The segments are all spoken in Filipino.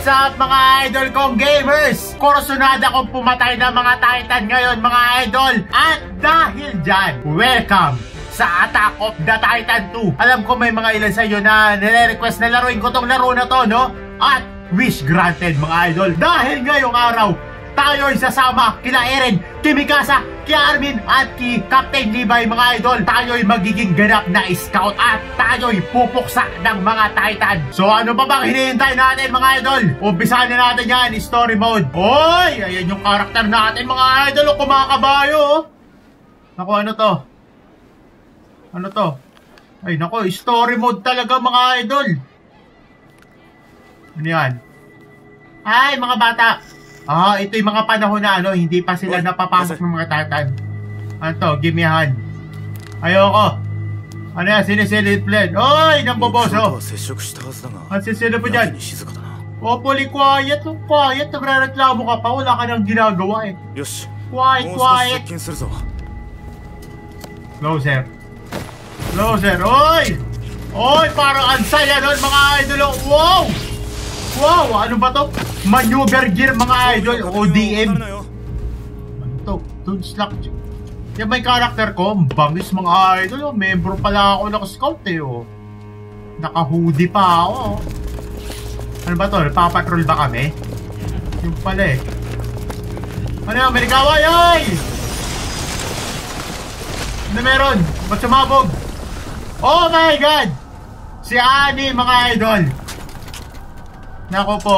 What's up mga idol kong gamers? Kursunada akong pumatay ng mga Titan ngayon mga idol. At dahil dyan, welcome sa Attack of the Titan 2. Alam ko may mga ilan sa inyo na nire-request na laruin ko tong laro na to, no? At wish granted mga idol. Dahil ngayong araw, tayo'y sasama kila Eren, Kimikasa, kila Armin at ki Captain Levi mga idol. Tayo'y magiging ganap na scout at tayo'y pupuksa ng mga Titan. So ano pa bang hinihintay natin mga idol? Umpisahan na natin yan, story mode. Oy, ayan yung karakter natin mga idol, o kumakabayo. Naku, ano to? Ano to? Ay naku, story mode talaga mga idol. Ano yan? Ay mga bata, ito yung mga panahon na ano, hindi pa sila napapasok ng mga Titan. Ano to? Give me a hand. Ayoko. Ano yan? Sinisilid plan. Oy! Namboboso! Ang sisilo po dyan. Fully quiet. Quiet. Nagre-reklamo ka pa. Wala ka nang ginagawa eh. Quiet. Closer. Oy! Oy! Parang ansaya nun mga idol. Wow! Wow! Ano ba to? Maneuver gear mga idol. ODM. Ano to? Toon slack. Yan may karakter ko. Bangis mga idol. Membro pala ako ng scout eh. Naka-hoodie pa ako. Ano ba to? Papatrol ba kami? Yung pala eh. Ano yan? May nagaway! Ay! Ano meron? Ba't sumabog? Oh my God! Si Annie mga idol. Nako po.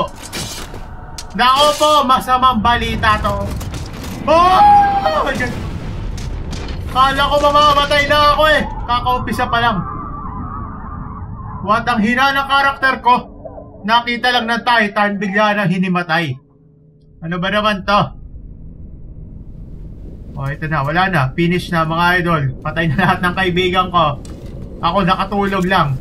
Masamang balita to. Oh! Kala ko mamamatay na ako eh. Kakaumpisa pa lang. What ang hina ng karakter ko. Nakita lang ng Titan, bigla nang hinimatay. Ano ba naman to? Oh, ito na. Wala na. Finish na mga idol. Patay na lahat ng kaibigan ko. Ako nakatulog lang.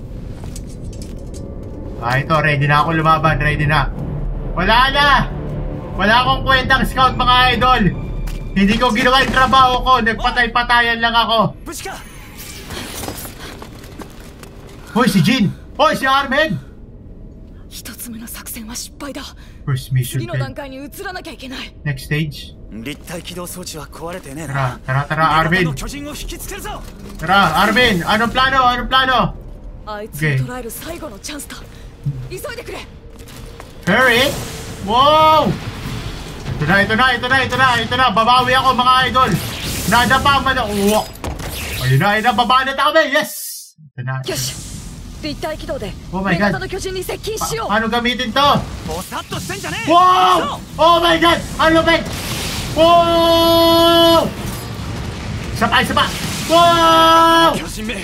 Ito. Ready na ako lumaban. Ready na. Wala na. Wala akong kwentang scout mga idol. Hindi ko ginawa yung trabaho ko. Nagpatay-patayan lang ako. Hoy si Jin. Hoy si Armin. First mission failed. Next stage. Tara Armin. Tara Armin. Anong plano? Okay. Hurry. Wow. Ito na. Babawi ako mga idol. Nadapa man ako. Ayun na. Baba na kami. Yes. Ito na. Oh my God. Paano gamitin to? Wow. Oh my God. Ano ba? Wow. Isa pa. Wow.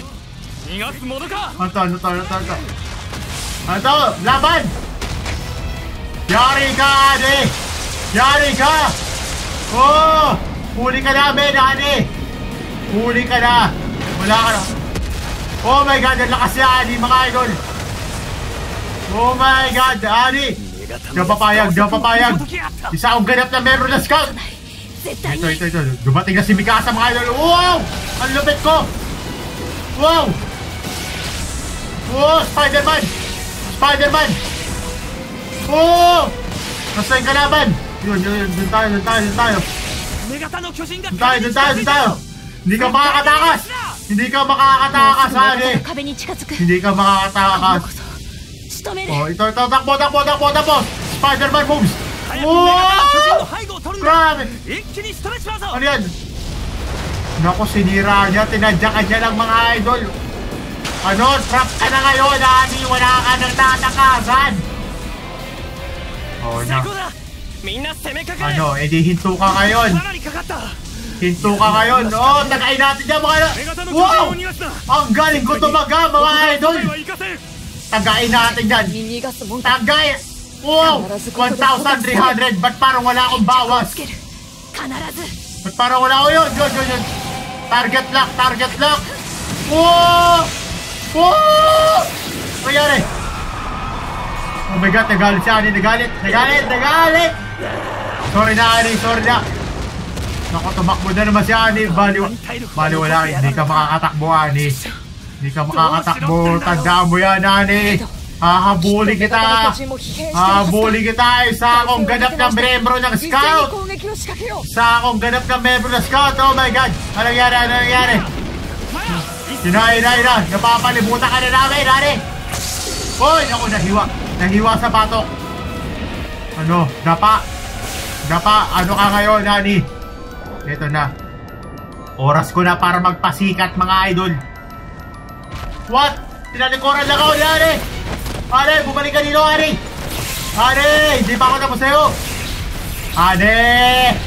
Ano? Laban. Yari ka, Ade. Yari ka! Oh! Huli ka namin, Ani! Huli ka na! Wala ka na! Oh my God! Ang lakas ni Ani, mga idol! Oh my God! Ani! Di ako papayag! Isa akong ganap na meron na scout! Ito. Dumating na si Mikasa, mga idol! Wow! Ang lupit ko! Wow! Oh! Spider-Man! Oh! Nasa yung kalaban! Yun, dun tayo. Hindi ka makakatakas, Ani. Hindi ka makakatakas. Oh, ito. Takbo. Spider-Man moves. Wow! Grabe. Ano yan? Naku, sinira niya. Tinadyakan niya lang mga idol. Ano? Trap ka na ngayon, Ani. Wala ka nang tatakasan. Oh, na. Ano, edi hinto ka ngayon. Oh, tagayin natin dyan mga idol. Wow! Ang galing ko tumaga mga idol. Tagayin natin dyan. Wow! 1,300. Ba't parang wala akong bawas? Ba't parang wala ako yun? Target lock. Wow! Nangyari? Oh my God, nagalit si Ani. Nagalit. Sorry na. Naku, tumakbo na naman si Ani. Baliwala. Hindi ka makakatakbo, Ani. Tandaan mo yan, Ani. Hahabulin kita! Hahabulin kita! Isa akong ganap na membro ng scout! Isa akong ganap na membro ng scout! Oh my god! Anong nangyari? Anong nangyari? Ina! Napapalibutan ka na namin, Nani! Hoy! Ako, nahiwa! Nahiwa sa batok! Ano? Dapa! Ano ka ngayon, Nani? Ito na. Oras ko na para magpasikat, mga idol. What? Tinalikuran lang ako, Nani! Ane, bumalik ka dito, Ane! Ane! Hindi pa ako tapos sa'yo! Ane!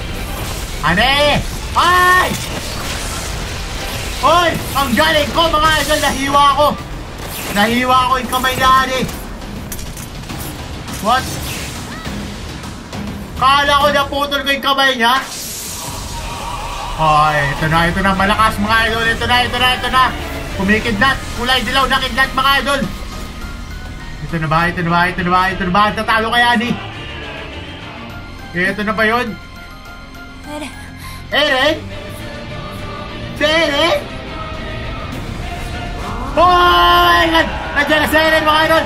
Ay! Hoy! Ang galing ko, mga idol! Nahiwa ako yung kamay na, Ane! What? Kala ko naputol ko yung kamay niya? Ay, ito na, malakas, mga idol! Ito na! Kumikidlat! Kulay dilaw na kidlat, mga idol! Ito na ba? Tatalo kaya ni? Ito na ba yun? Eren? Si Eren? Hoy! Nandiyan na si Eren, mga idol!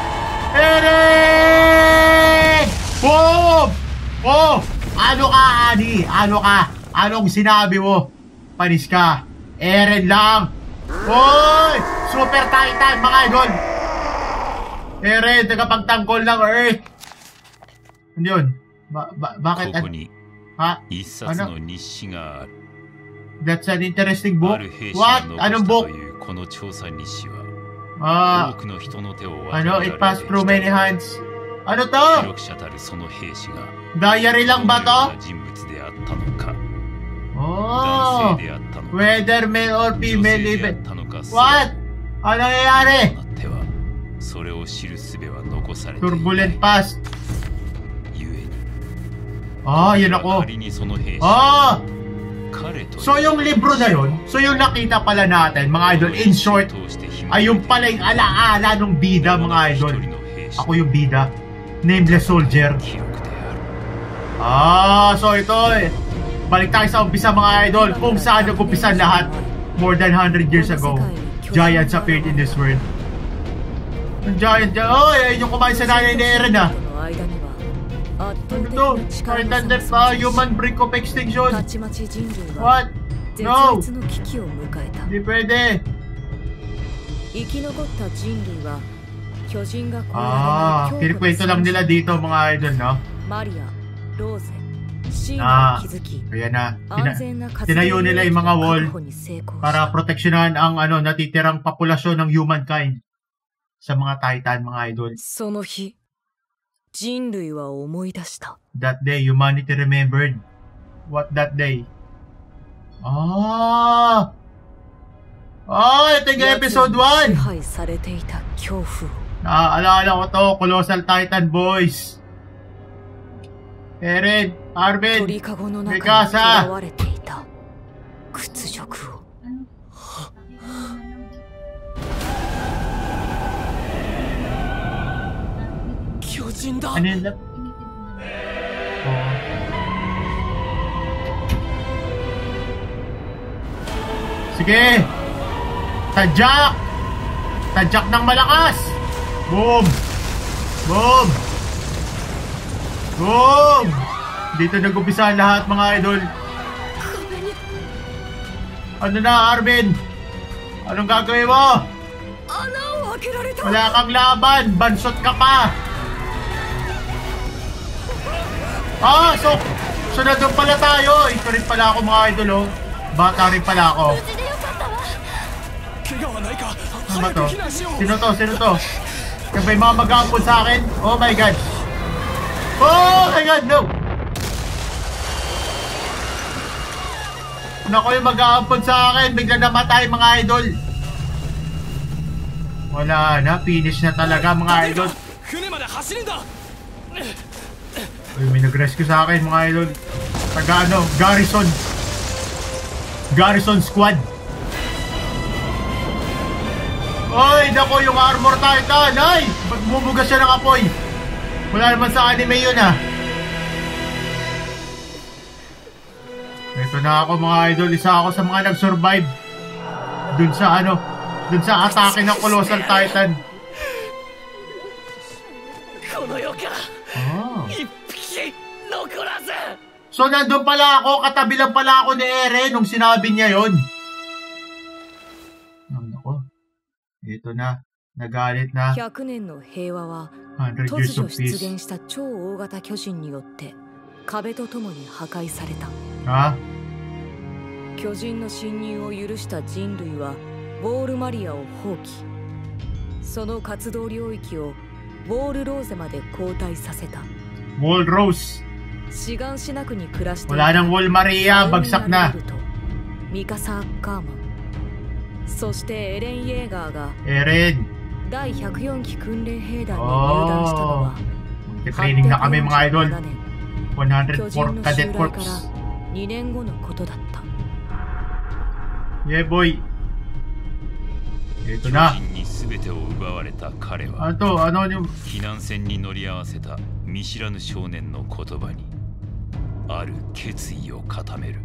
Eren! Boom! Oh! Ano ka, Ani? Ano ka? Anong sinabi mo? Panis ka. Eren lang! Hoy! Super Titan, mga idol! Eren, tagapagtanggol ng Earth. Ano yun? Bakit? Ha? Ano? That's an interesting book. What? Anong book? Ano? It passed through many hands. Ano to? Diary lang ba to? Oh! Whether male or female even. What? Ano nangyayari? Turbulent past. Yun ako. So yung libro na yun, so yung nakita pala natin, mga idol, in short, ay yung pala yung alaala nung bida, mga idol. Ako yung bida. Nameless soldier. So ito balik tayo sa umpisa, mga idol, kung saan nag-umpisa lahat. More than 100 years ago, giants appeared in this world. Giant, ayun yung kumain sa nanay ni Eren, ha? Ano to? Redundant human brink of extinction. What? No! Hindi pwede. Kinikwento lang nila dito, mga idol, no? Kaya na. Tinayo nila yung mga wall para proteksyonan ang natitirang populasyon ng humankind sa mga Titan, mga idol. That day, humanity remembered. What that day? Ito yung episode 1. Naaalala ko to, Colossal Titan Boys. Eren, Arben, Mikasa. Ano yun? Sige! Tadyak! Tadyak ng malakas! Boom! Boom! Boom! Dito nag-umpisa lahat, mga idol. Ano na, Arvin? Anong gagawin mo? Wala kang laban! Bansot ka pa! So nandun pala tayo. Ito rin pala ako, mga idol, oh. Bata rin pala ako. Ano ba to? Sino to? Yan ba yung mga mag-aampun sa akin? Oh my god. Oh my god, no! Nako, yung mag-aampun sa akin. Bigla namatay, mga idol. Wala na, finish na talaga, mga idol. Uy, may nag-rescue sa akin, mga idol. Taga Garrison Squad. Oy, nako, yung armor titan. Ay, ba't bumugas siya ng apoy? Wala naman sa anime yun, ha. Ito na ako, mga idol. Isa ako sa mga nag-survive dun sa atake ng Colossal Titan. Oh. So nandun pala ako, katabi lang pala ako ni Eren nung sinabi niya yon. Nako. Ito na. Nagalit na. 100年の平和は 100 突 years 如 of 出 peace. 現した超大型巨人によって壁とともに破壊された。 Ha? 巨人の侵入を許した人類はウォールマリアを放棄。その活動領域をウォールローゼまで後退させた。 Wall Rose. シガンシナ区に暮らしてい Wala nang Wall Maria. Bagsak na. ミカサ・アッカーマン、そしてエレン・イェーガーが Eren. 第104期訓練兵団に入団したのは Training na kami mga idol. 巨人 104 の襲 Cadet 来から Corps. 2年後のことだった。 Yeah boy. Ito na. 巨人に全てを奪われた彼は Ano to? Ano yung... 避難船に乗り合わせた見知らぬ少年の言葉にある決意を固める。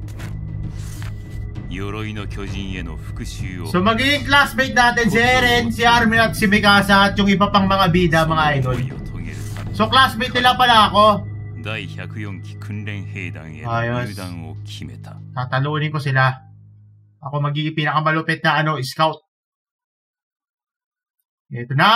鎧の巨人への復讐を So magiging classmate natin si Eren, si Armin at si Mikasa at yung iba pang mga bida mga idol. So classmate nila pala ako. 第104期訓練兵団への入団を決めた。 Tatalunin ko sila. Ako magiging pinakamalupit na scout. Ito na.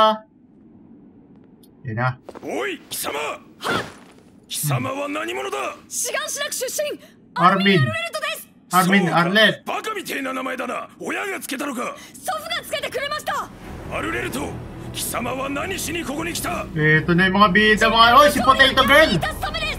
Ito na. おい貴様貴様は何者だ。 シガンシナ区出身 Armin. アルレルトです。 Armin そうか Arlet. バカみてえな名前だな。親がつけたのか。 祖父がつけてくれました。 アルレルト貴様は何しにここに来た。 Ito na yung mga bida mga... Oy, si Potato Girl. 出すためです。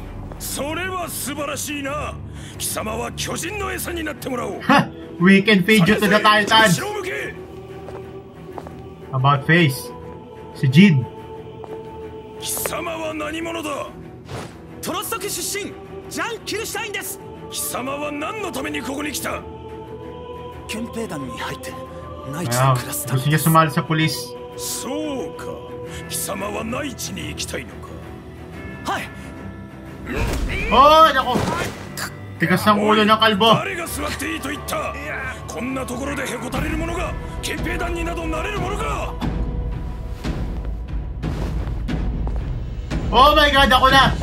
それは素晴らしいな。貴様は巨人の餌になってもらおう。 We can feed you to the Titans. 後ろ向け。 About face. Si Jin. 貴様は何者だ。 トロストク出身ジャン・キルシュタインです。 貴様は何のためにここに来た。 憲兵団に入って内地で Wow. 暮らすため Gusto で niya す。 sumali sa pulis. そうか貴様は内地に行きたいのか。 はい。 Oh, nako. Tigas ng ulo ng kalbo. 誰が座っていいと言った。こんなところでへこたれる者が憲兵団になどなれるものか。 Oh my god, ako na.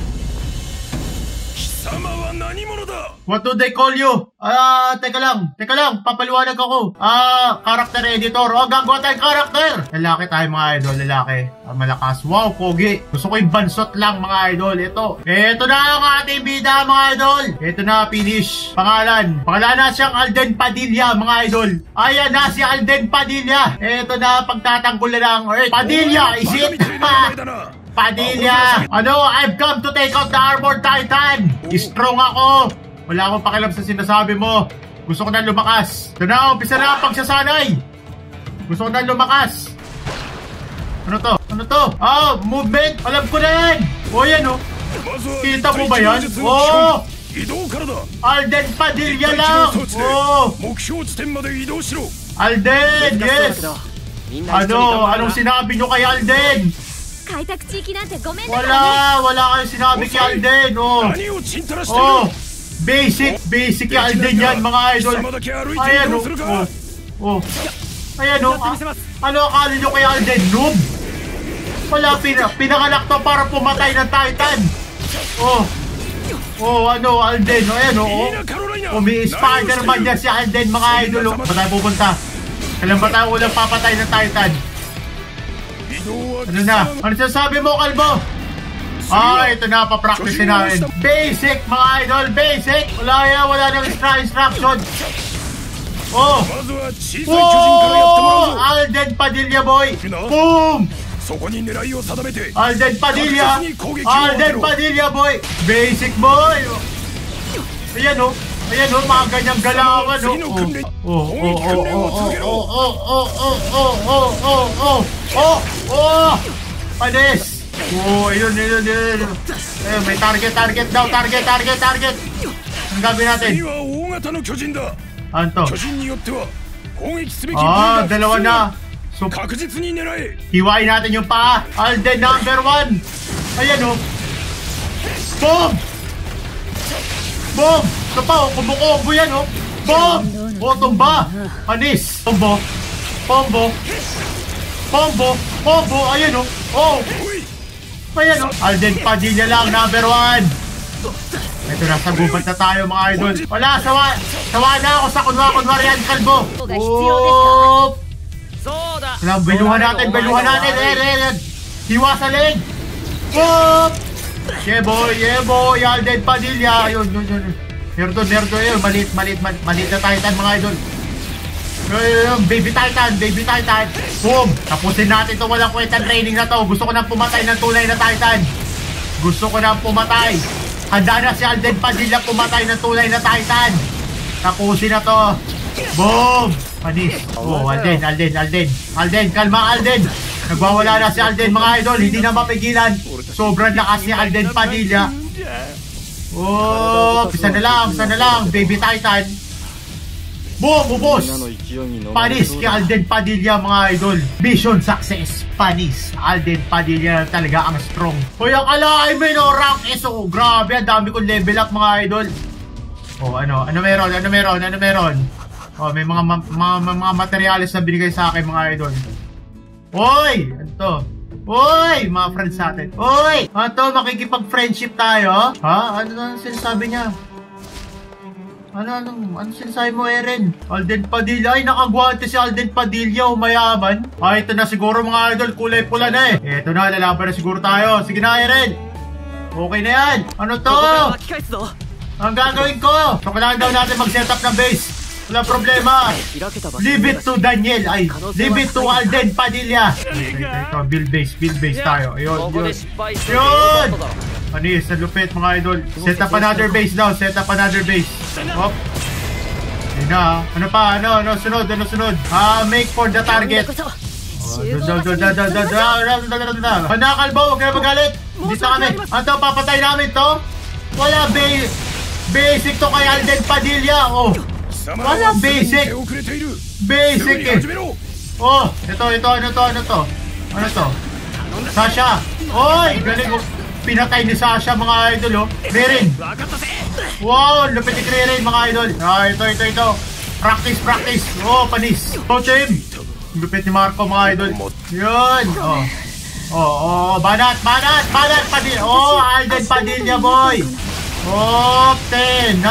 貴様は何者だ。 What do they call you? Teka lang, papaliwanag ako. Character editor. Oh, gagawa tayong character. Lalaki tayo mga idol, lalaki. Malakas. Wow, pogi. Gusto ko yung bansot lang mga idol. Ito na ang ating bida mga idol. Ito na, finish. Pangalan na siyang Alden Padilla mga idol. Ayan na si Alden Padilla. Ito na, pagtatanggol na lang. Padilla, is it? Padilla! I've come to take out the Armored Titan! Strong ako! Wala akong pakialam sa sinasabi mo. Gusto ko na lumakas. Ito na, umpisa na ang pagsasanay. Gusto ko na lumakas. Ano to? Movement! Alam ko na yan! Yan Kita mo ba yan? Alden Padilla lang! Alden! Yes! Anong sinabi nyo kay Alden? 開拓地域なんてごめんなさいね。 Wala kayong sinabi kay Alden. Basic kay Alden yan mga idol. Ayan Ayan ano akala nyo kay Alden? Noob? Wala, pinanganak to para pumatay ng Titan. Alden. Ayan may Spider-Man yan si Alden mga idol. Ba tayo pupunta? Kailan ba tayo ulang papatay ng Titan? Ano na? Ano sasabi mo, kalbo? Ito na, papractice namin. Basic, mga idol, basic. Wala nang instruction. Alden Padilla, boy. Boom! Alden Padilla, boy. Basic, boy. Ayan mga ganyang galawan. Panis! Ayun. May target daw. Target. Ang gagawin natin? Ano to? Dalawa na. So, hiwain natin yung paa. Alden number 1. Ayan Boom! Ito pa, kumukombo yan Boom! Tumba. Panis. Combo. Ayan Ayan o. Alden Padilla lang, number 1. Ito na, sagubat na tayo mga idol. Wala, sawa na ako sa kunwari-kunwarian kalbo. Oop! Beluhan natin. Hiwa sa leg. Oop! Yeah boy, Alden Padilla. Ayun. Nerdo yun. Maliit na Titan mga idol. Baby Titan. Boom! Tapusin natin ito, walang kwentang training na to. Gusto ko nang pumatay ng tunay na Titan. Handa na si Alden Padilla pumatay ng tunay na Titan. Tapusin na to. Boom! Panis. Oh, Alden, kalma Alden. Nagwawala na si Alden mga idol. Hindi na mapigilan. Sobrang lakas ni Alden Padilla. Oh, isa na lang. Baby Titan. Boom! Ubos! Panis kay Alden Padilla mga idol. Mission success. Panis. Alden Padilla talaga ang strong. Hoy, akalain mo no, rank SO. Grabe, ang dami kong level up mga idol. Oh, ano meron? Oh, may mga materyales na binigay sa akin mga idol. Hoy! Ano to? Hoy! Mga friends natin. Hoy! Ano, makikipag-friendship tayo? Ha? Ano sinasabi niya? Ano sinasabi mo, Eren? Alden Padilla. Ay, nakagwante si Alden Padilla. Mayaman. Ay, ito na siguro mga idol. Kulay pula na eh. Ito na, lalaban na siguro tayo. Sige na, Eren. Okay na yan. Ano to? Ang gagawin ko? So, kailangan daw natin mag-setup ng base. Wala problema. Leave it to Daniel. Ay, leave it to Alden Padilla. Ito, build base tayo. Ayun. Anis, ang lupit mga idol. Set up another base daw. Hop. Ayun na. Ano pa? Ano sunod? Make for the target. Panakalbo, huwag kayo magalit. Dito kami. Ano, papatay namin to? Wala basic to kay Alden Padilla. Oh. Wala basic eh. Oh, ito. Ano to? Sasha. Oy, galing. Pinatay ni Sasha mga idol, oh. Merin. Wow, lupit ni Merin mga idol. Ito. Practice. Oh, panis. Totem. Lupit ni Marco mga idol. Yun. Banat Padilla. Oh, Alden Padilla boy. Oh, 10, 9,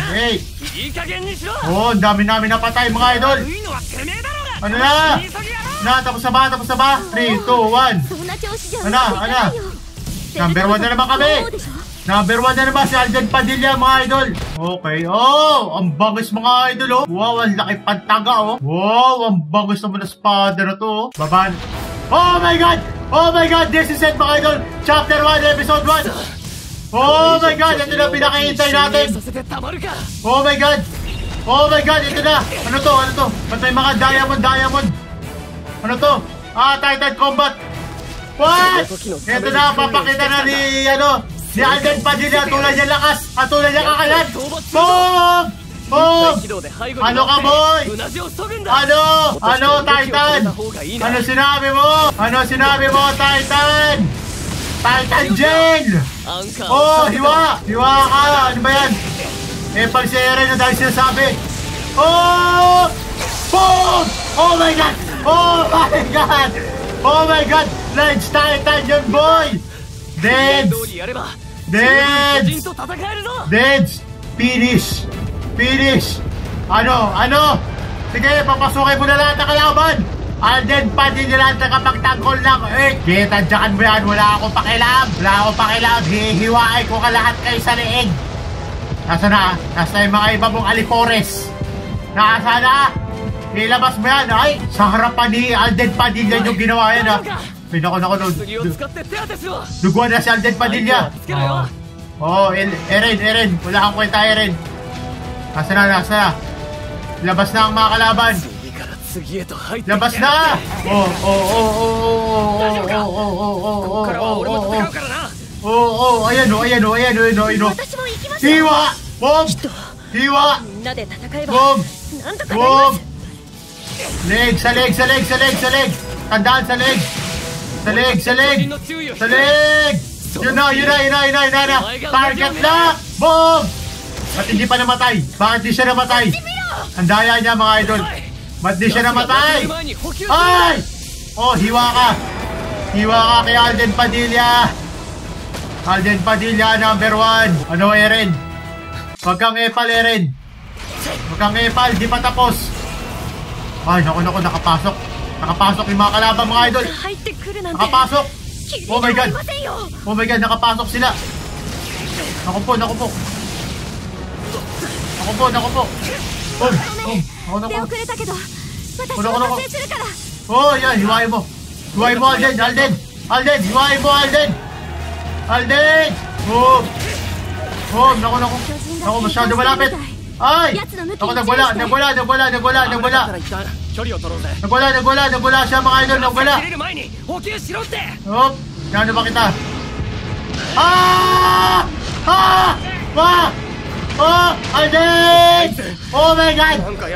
8. Oh, ang dami namin napatay mga idol. Ano na? Tapos na ba? 3, 2, 1. Ano? Number 1 na naman kami. Si Alden Padilla mga idol. Okay. Oh, ang bangis mga idol, oh. Wow, ang laki pantaga, oh. Wow, ang bangis naman na espada na to, oh. Baban. Oh my God, this is it mga idol. Chapter 1, episode 1. Oh my God, ito na pinakahintay natin. Oh my God, ito na. Ano to? Ba't may mga diamond? Ano to? Titan combat. What? Ito na, papakita na ni Alden Padilla. Tulad niya lakas at tulad niya kakalat. Boom! Ano ka, boy? Ano, Titan? Ano sinabi mo, Titan? Titan Jail! Oh, hiwa ka! Ano ba yan? Pag si Eren na dahil sinasabi. Oh! Boom! Oh my God! Lance Titan yun, boy! Deads! Finish! Ano? Sige, papasukin mo na lahat ng kalaban! Alden Padilla lahat nakapagtanggol ng Earth. Tadyakan mo yan, wala akong pakialam. Hihiwain ko ka lahat kayo sa leeg. Nasa yung mga iba mong alipores. Nasa na? Ilabas mo yan. Ay, sa harapan ni Alden Padilla yung ginawa yan, ha. Pinako. Duguan na si Alden Padilla. Eren. Wala kang kwenta, Eren. Nasa na? Labas na ang mga kalaban. Labas na! Ayan. Hiwa! Boom! Leg! Tandaan sa leg! Yun na! Target lock! Boom! Ba't hindi pa namatay? Bakit di siya namatay? Ang daya niya mga idol. Ba't di siya namatay? Ay! Oh, hiwa ka kay Alden Padilla. Alden Padilla, number 1. Ano, Eren? Huwag kang epal, Eren. Huwag kang epal, di pa tapos. Ay, naku, nakapasok. Nakapasok yung mga kalaban, mga idol. Nakapasok. Oh my God. Oh my God, nakapasok sila. Naku po. Naku. Oh, yan, hiwain mo. Hiwain mo, Alden. Hiwain mo, Alden. Oh, naku. Naku, masyado malapit. Ay! Naku, nagwala siya, mga idol, nagwala. Gano'n ba kita? Alden! Oh my God!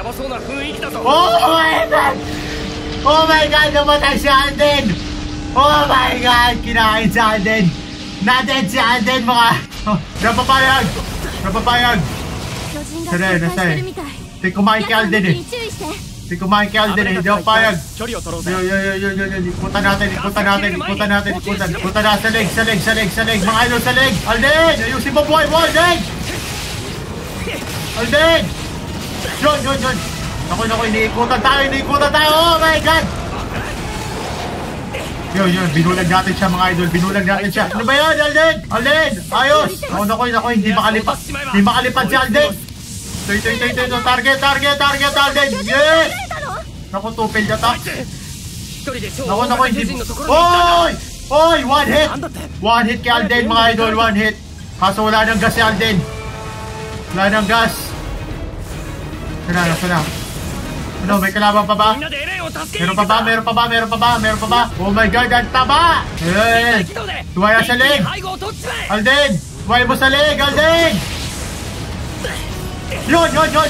Oh my God, namatay si Alden! Oh my God, kinain si Alden! Na-dead si Alden, mga... Napapayag! Nasa eh. Hindi kumain kay Alden eh. Hindi ako payag. Yun. Ikutan natin. Sa leg. Mga idol, sa leg. Alden! Ayusin mo buhay mo, Alden! Yun. Naku, iniikutan tayo. Oh my God! Yun. Binulag natin siya, mga idol. Ano ba yan, Alden? Ayos! Naku, hindi makalipad si Alden. Target, Alden! Yes! Naku, tupil na ta. Naku, hindi. Oy! One hit kay Alden, mga idol. One hit. Kaso wala nang gas si Alden. Sana. Ano, may kalaban pa ba? Meron pa ba? Oh my God, ang taba! Tuwaya sa leg! Alden! Tuwaya mo sa leg, Alden! Yun!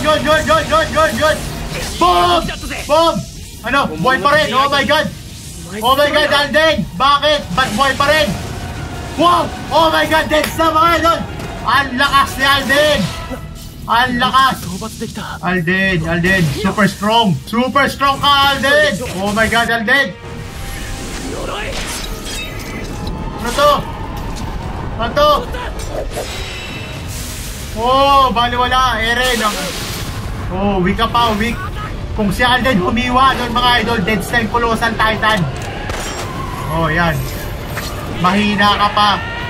Boom! Ano? Buhay pa rin! Oh my God, Alden! Bakit? Ba't buhay pa rin? Wow! Oh my God, deads na, mga idol! Ang lakas ni Alden! Alden! Super strong ka, Alden! Oh my God, Alden! Ano to? Oh, baliwala, Eren. Oh, weak ka pa, weak. Kung si Alden humiwa doon, mga idol, dead slime Colossal Titan. Oh, yan. Mahina ka pa.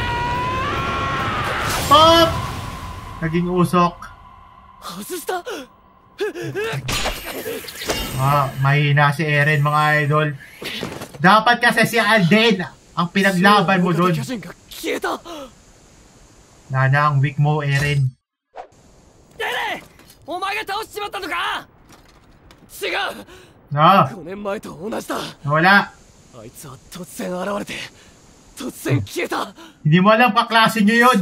Pop! Naging usok. Mahina si Eren, mga idol. Dapat kasi si Alden ang pinaglaban mo doon. Nana, ang weak mo, Eren. Wala. Hindi mo alam, kaklase nyo yun.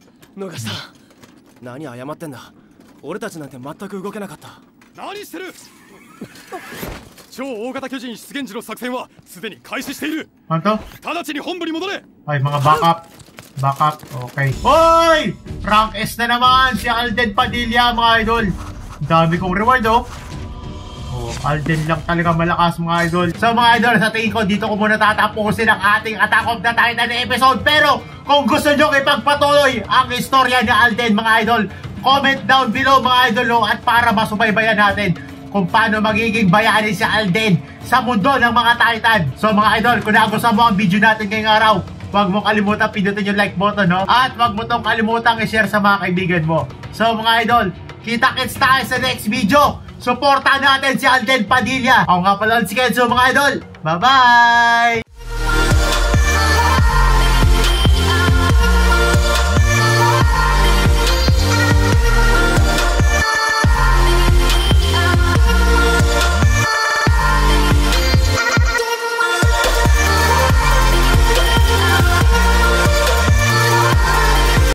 何謝ってんだ。俺たちなんて全く動けなかった。 何してる。超大型巨人出現時の作戦はすでに開始している。直ちに本部に戻れ。 はい、mga backup. Okay. Hoy! Rank S na naman si Alden Padilla, mga idol. Dami kong reward, oh. Alden lang talaga malakas, mga idol. So, mga idol, sa tingin ko, dito ko muna tatapusin ang ating Attack of the Titan episode. Pero, kung gusto nyo ipagpatuloy ang istorya ni Alden, mga idol, comment down below, mga idol, at para masubaybayan natin kung paano magiging bayani si Alden sa mundo ng mga Titan. So, mga idol, kung nagustuhan mo ang video natin ngayong araw, huwag mo kalimutan pindutin yung like button, no? At huwag mo tong kalimutan i-share sa mga kaibigan mo. So, mga idol, kita-kits tayo sa next video. Suportahan natin si Alden Padilla. Ako nga pala si KENSU, mga idol. Bye-bye!